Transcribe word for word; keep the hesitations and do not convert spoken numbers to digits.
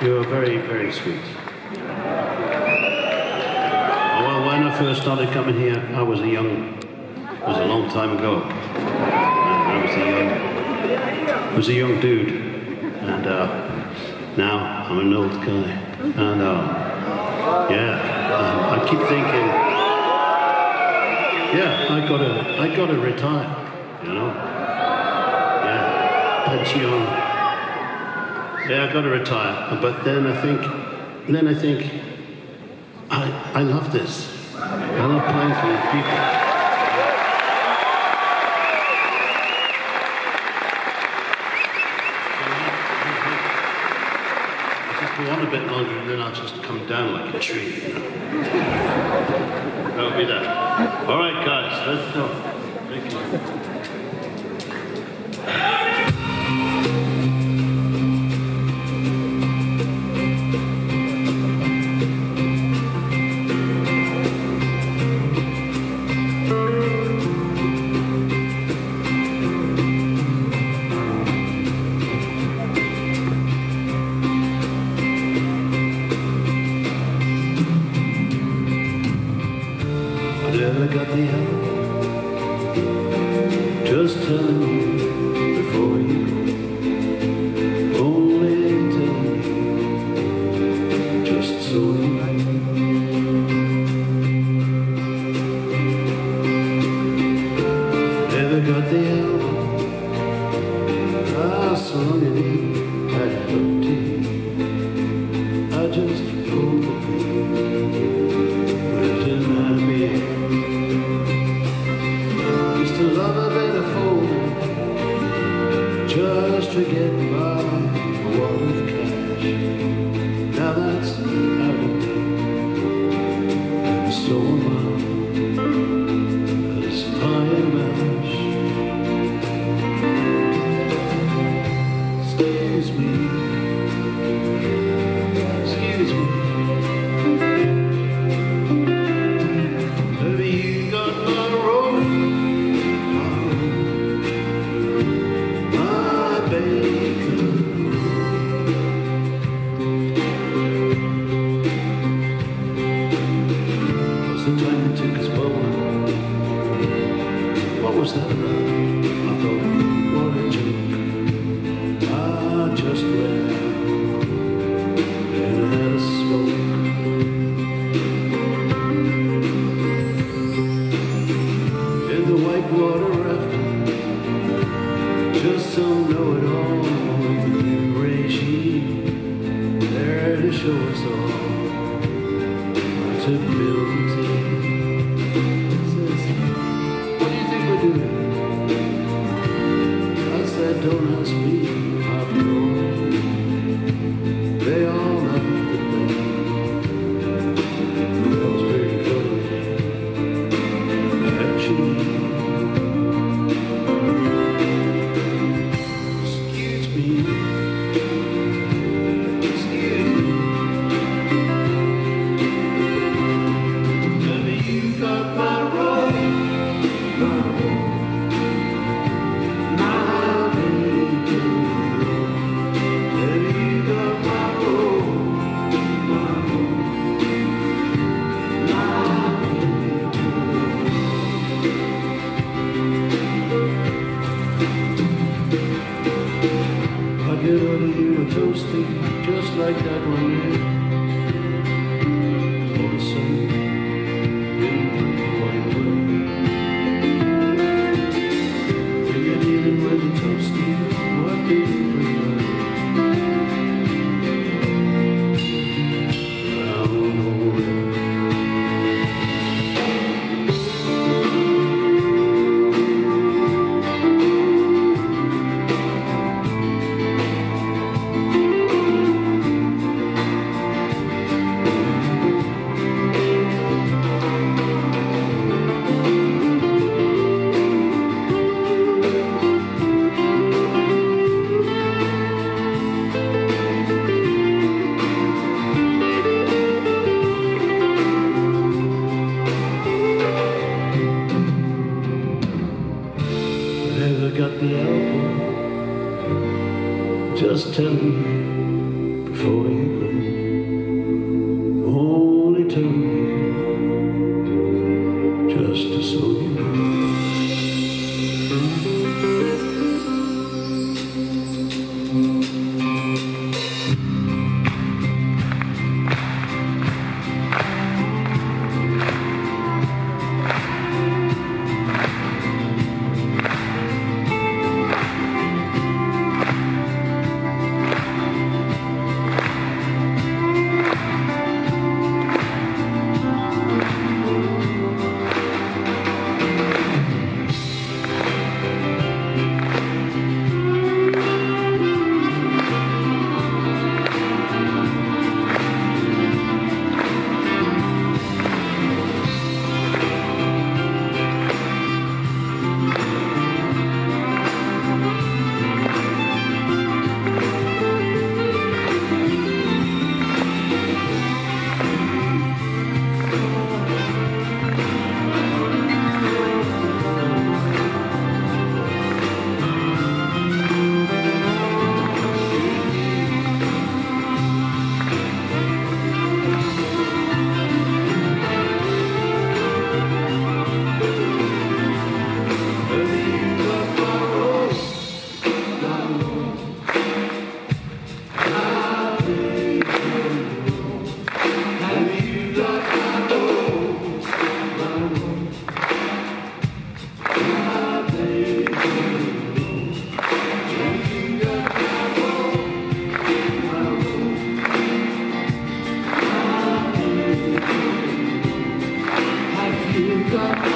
You're very, very sweet. Well, when I first started coming here, I was a young, it was a long time ago. And I was a young, I was a young dude, and uh, now I'm an old guy. And uh, yeah, um, I keep thinking, yeah, I gotta, I gotta retire, you know. Yeah, pension. Yeah, I gotta retire. But then I think, then I think, I, I love this. I love playing for these people. I'll just go on a bit longer and then I'll just come down like a tree, you know. That'll be that. All right, guys, let's go. Thank you. Never got the help, just telling you before you go, only telling you, just so you know. Never got the help, I saw you need, I looked to you, I just pulled the pin, written my beard. To love a better fool, just to get by a wall of cash. Now that's out of date, and so am I, as pie and mash. Excuse me, excuse me. Have you got my rope? The time it took us bowling. What was that about? I thought, what a joke. I just went out and I had a smoke. In the whitewater rafting, just some know-it-all with the new regime there to show us all how to build a team. I said, don't ask me, after all, they all have to play. That was pretty funny, actually. Excuse me, excuse me. Have you got my rope? My rope. I get out of you a toasty, just like that one day. All of a sudden, in the white room, when you're dealing with a toasty, what do you prefer? Round hole. Never got the elbow, just tell me before you go. you, just so you know. You got